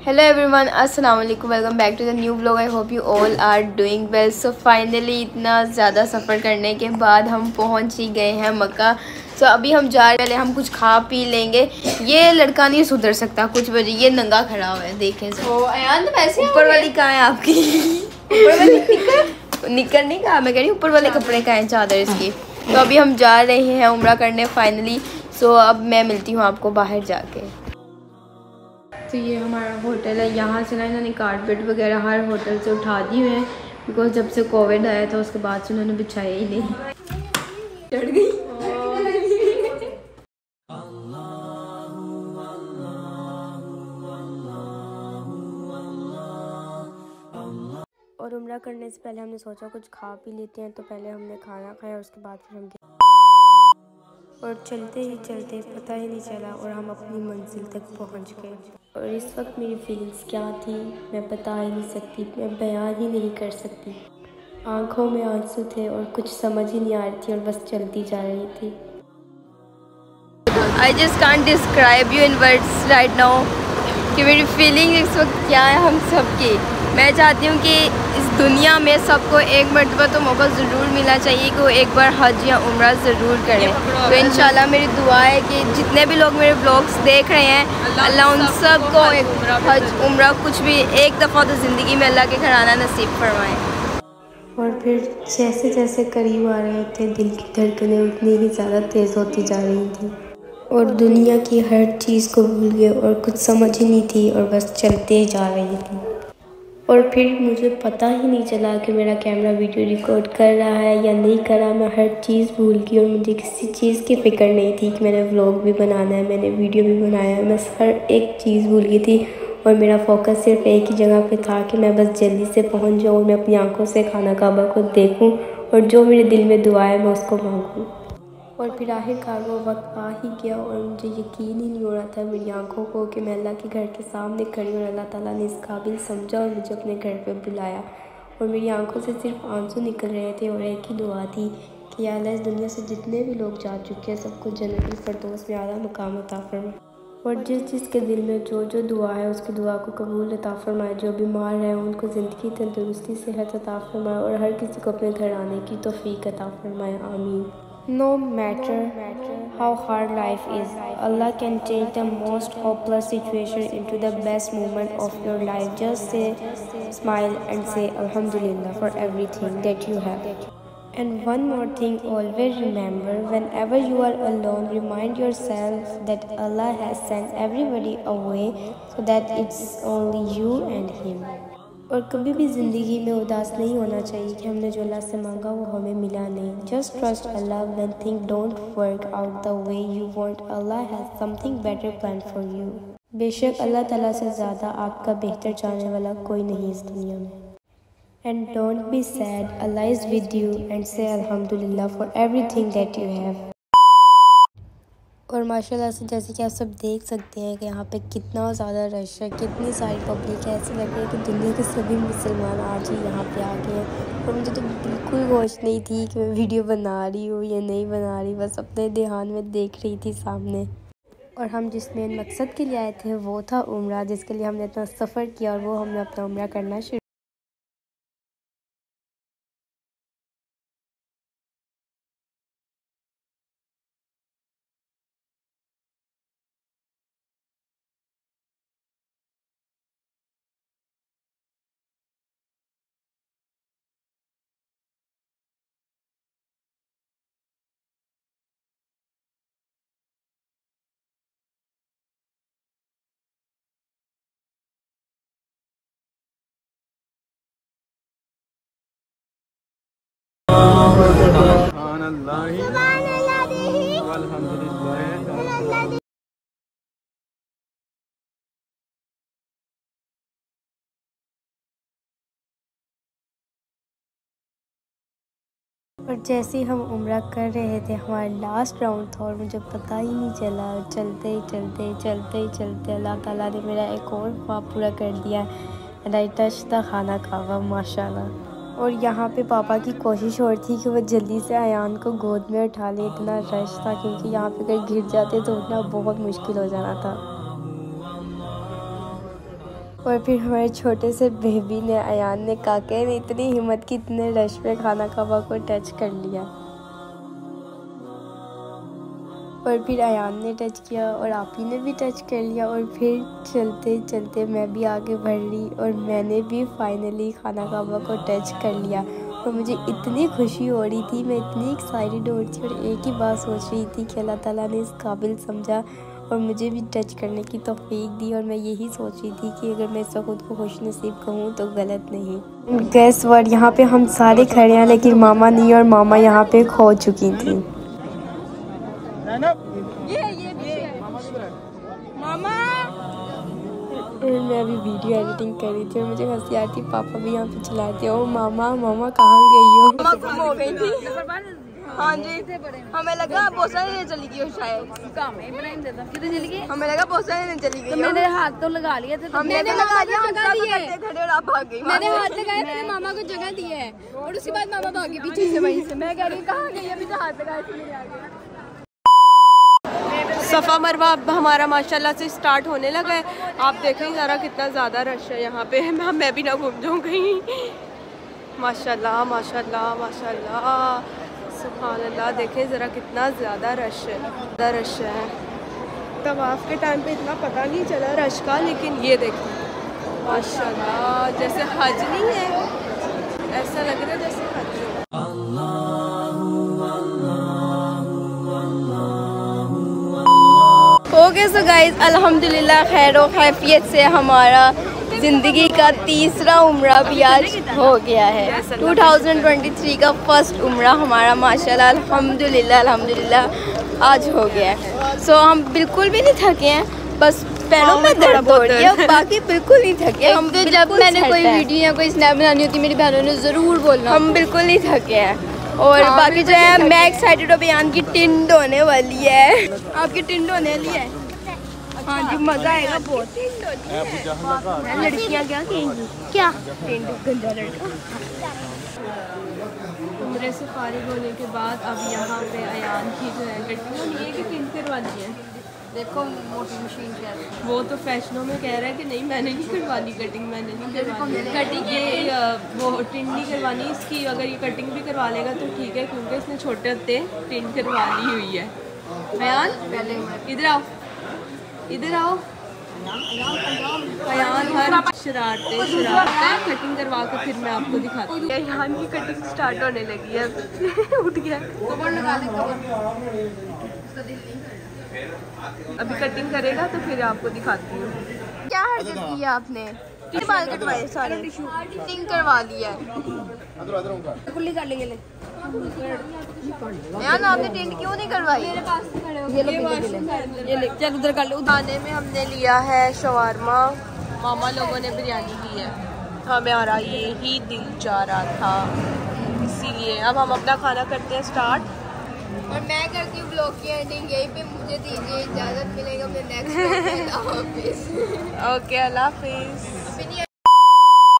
Hello everyone, अस्सलाम वालेकुम, welcome back to the new vlog. I hope you all are doing well. So finally इतना ज़्यादा सफ़र करने के बाद हम पहुंच ही गए हैं मक्का। सो अभी हम जा रहे हैं, हम कुछ खा पी लेंगे। ये लड़का नहीं सुधर सकता, कुछ बजे ये नंगा खड़ा हुआ है, देखें। तो ऊपर वाली कहाँ है आपकी? ऊपर वाली निकर नहीं कहा, मैं कह रही हूँ ऊपर वाले कपड़े कहाँ हैं, चादर इसकी। तो अभी हम जा रहे हैं उम्रा करने फाइनली। सो अब मैं मिलती हूँ आपको बाहर जाके। तो ये हमारा होटल है, यहाँ से ना इन्होंने कारपेट वगैरह हर होटल से उठा दिए हैं, बिकॉज जब से कोविड आया था उसके बाद से उन्होंने बिछाया ही नहीं। चढ़ गई। और उम्रा करने से पहले हमने सोचा कुछ खा पी लेते हैं, तो पहले हमने खाना खाया, उसके बाद फिर हम और चलते ही चलते पता ही नहीं चला और हम अपनी मंजिल तक पहुंच गए। और इस वक्त मेरी फीलिंग्स क्या थी मैं बता ही नहीं सकती, मैं बयान ही नहीं कर सकती। आंखों में आंसू थे और कुछ समझ ही नहीं आ रही थी और बस चलती जा रही थी। I just can't describe you in words right now कि मेरी फीलिंग इस वक्त क्या है हम सब की। मैं चाहती हूँ कि इस दुनिया में सबको एक मरतबा तो मौका ज़रूर मिलना चाहिए कि वो एक बार हज या उम्रा ज़रूर करें। तो इंशाल्लाह मेरी दुआ है कि जितने भी लोग मेरे ब्लॉग्स देख रहे हैं, अल्लाह उन सब को एक हज उम्रा कुछ भी एक दफ़ा तो ज़िंदगी में अल्लाह के घर आना नसीब फरमाएँ। और फिर जैसे जैसे करीब आ रहे थे, दिल की धड़कनें उतनी ही ज़्यादा तेज़ होती जा रही थी और दुनिया की हर चीज़ को भूल गए और कुछ समझ ही नहीं थी और बस चलते जा रही थी। और फिर मुझे पता ही नहीं चला कि मेरा कैमरा वीडियो रिकॉर्ड कर रहा है या नहीं कर रहा। मैं हर चीज़ भूल गई और मुझे किसी चीज़ की फ़िक्र नहीं थी कि मैंने व्लॉग भी बनाना है, मैंने वीडियो भी बनाया है। मैं हर एक चीज़ भूल गई थी और मेरा फोकस सिर्फ एक ही जगह पे था कि मैं बस जल्दी से पहुंच जाऊँ और मैं अपनी आंखों से खाना काबा को देखूं और जो मेरे दिल में दुआ है मैं उसको मांगूँ। और फिर आखिरकार वो वक्त आ ही गया और मुझे यकीन ही नहीं हो रहा था मेरी आंखों को कि मैं अल्लाह के घर के सामने खड़ी और अल्लाह ताला ने इस काबिल समझा और मुझे अपने घर पे बुलाया। और मेरी आंखों से सिर्फ आंसू निकल रहे थे और एक ही दुआ थी कि या अल्लाह इस दुनिया से जितने भी लोग जा चुके हैं सबको जन्नतुल फिरदौस में आला मकाम अता फरमाए। और जिस जिसके दिल में जो जो दुआ है उसकी दुआ को कबूल अता फरमाए। जो बीमार है उनको ज़िंदगी तंदुरुस्ती सेहत अता फरमाए और हर किसी को अपने घर आने की तौफीक अता फरमाए, आमीन। No matter how hard life is, Allah can change the most hopeless situation into the best moment of your life. Just say, smile and say Alhamdulillah for everything that you have. And one more thing, always remember, whenever you are alone, remind yourself that Allah has sent everybody away so that it's only you and Him. और कभी भी ज़िंदगी में उदास नहीं होना चाहिए कि हमने जो अल्लाह से मांगा वो हमें मिला नहीं। Just trust Allah when thing don't work out the way you want, Allah has something better plan for you. बेशक अल्लाह ताला से ज़्यादा आपका बेहतर चाहने वाला कोई नहीं इस दुनिया में। And don't be sad, Allah is with you and say अल्हम्दुलिल्लाह for everything that you have. और माशाल्लाह से जैसे कि आप सब देख सकते हैं कि यहाँ पे कितना ज़्यादा रश है, कितनी सारी पब्लिक है। ऐसे लग रहा है कि दुनिया के सभी मुसलमान आज ही यहाँ पे आ गए हैं। और मुझे तो बिल्कुल होश नहीं थी कि मैं वीडियो बना रही हूँ या नहीं बना रही, बस अपने ध्यान में देख रही थी सामने। और हम जिस मेन मकसद के लिए आए थे वो था उम्रा, जिसके लिए हमने इतना सफ़र किया और वो हमने अपना उम्रा करना शुरू। और जैसे ही हम उम्रा कर रहे थे हमारा लास्ट राउंड था और मुझे पता ही नहीं चला, चलते अल्लाह ताला ने मेरा एक और ख्वाब पूरा कर दिया एंड आई टच द खाना काबा माशाल्लाह। और यहाँ पे पापा की कोशिश और थी कि वो जल्दी से अयान को गोद में उठा ले, इतना रश था क्योंकि यहाँ पे अगर गिर जाते तो उठना बहुत मुश्किल हो जाना था। और फिर हमारे छोटे से बेबी ने, अयान ने, काके ने इतनी हिम्मत की इतने रश में खाना काबा को टच कर लिया। और फिर अयान ने टच किया और आपी ने भी टच कर लिया। और फिर चलते चलते मैं भी आगे बढ़ रही और मैंने भी फाइनली खाना काबा को टच कर लिया। और मुझे इतनी खुशी हो रही थी, मैं इतनी एक्साइटेड हो रही थी और एक ही बात सोच रही थी कि अल्लाह ताला ने इस काबिल समझा और मुझे भी टच करने की तौफीक दी। और मैं यही सोच रही थी कि अगर मैं इससे खुद को खुश नसीब कहूँ तो गलत नहीं। गैस वर्ड यहाँ पे हम सारे खड़े हैं लेकिन मामा नहीं, और मामा यहाँ पे खो चुकी थी। मामा मैं अभी वीडियो एडिटिंग कर रही थी और मुझे हंसी आती, पापा भी यहाँ पे चला रहे थे। ओ मामा, मामा कहाँ गई हो? मामा गुम हो गई थी। हाँ जी, हमें लगा बोसा लेने चली गई शायद। कितने चली गई? हमें लगा बोसा लेने चली गई। तो मैंने हाथ तो लगा लिया था। हमने लगा लिया, हम सब खड़े और आप भाग गई। मैंने हाथ लगाया, मैंने मामा को जगह दी है और उसके बाद मामा भागी पीछे से वहीं से। मैं कह रही कहाँ गई, अभी तो हाथ लगाया इसलिए आ गई। सफ़ा मरवा अब हमारा माशाल्लाह से स्टार्ट होने लगा है। आप देखें ज़रा कितना ज़्यादा रश है यहाँ पे। मैं भी ना घूम जाऊँ कहीं। माशाल्लाह माशाल्लाह माशाल्लाह, सुभान अल्लाह। देखें ज़रा कितना ज़्यादा रश है। तवाफ़ के टाइम पे इतना पता नहीं चला रश का, लेकिन ये देखें माशाल्लाह जैसे हज नहीं है, ऐसा लग रहा है जैसे हज है। ओके सो गाइज, अल्हम्दुलिल्लाह खैर व खैफियत से हमारा ज़िंदगी का तीसरा उम्रा भी आज हो गया है। 2023 का फर्स्ट उम्रा हमारा माशाल्लाह अल्हम्दुलिल्लाह आज हो गया है। सो हम बिल्कुल भी नहीं थके हैं, बस पैरों में दर्द हो रही है, बाकी बिल्कुल नहीं थके हम। तो जब मैंने कोई वीडियो या कोई स्नैप बनानी होती मेरी बहनों ने ज़रूर बोलना, हम बिल्कुल नहीं थके हैं। और बाकी जो है मैं एक्साइटेड हूँ, बयान की टिंड होने वाली है। आपकी टिंड होने वाली है? हाँ जी, मज़ा आएगा बहुत। लड़कियाँ क्या कहेंगी? क्या टिंड गंदा लड़का। उम्रे से फारिग होने के बाद अब यहाँ पे अयान की जो है कटिंग होनी है कि टिंड करवानी है। देखो मोटी मशीन क्या है, वो तो फैशनों में कह रहा है कि नहीं मैंने नहीं करवानी कटिंग, मैंने नहीं करवानी कटिंग, ये वो टिंड नहीं करवानी इसकी। अगर ये कटिंग भी करवा लेगा तो ठीक है, क्योंकि इसने छोटे होते टिंड करवा ली हुई है। अयान इधर आओ, इधर आओ। अयान हर शरारते कटिंग करवा कर फिर मैं आपको दिखाती हूँ। अयान की कटिंग स्टार्ट होने लगी है। उठ गया। अभी कटिंग करेगा तो फिर आपको दिखाती हूँ। क्या हरकत की है आपने? बाल कटवाए सारे, टिंग करवा लिया है। खुली कर लेंगे यार, आपने टिंड क्यों नहीं करवाई? मेरे पास खड़े हो, ये ले चल उधर कर ले। खाने में हमने लिया है शवारमा, मामा लोगों ने बिरयानी की है, हमारा ये ही दिल चाह रहा था, इसीलिए अब हम अपना खाना करते हैं स्टार्ट। और मैं करती हूँ ब्लॉग की एंडिंग यहीं पे। मुझे दीजिए इजाज़त, मिलेगा अपने नेक्स्ट। ओके, अल्लाह हाफिज़।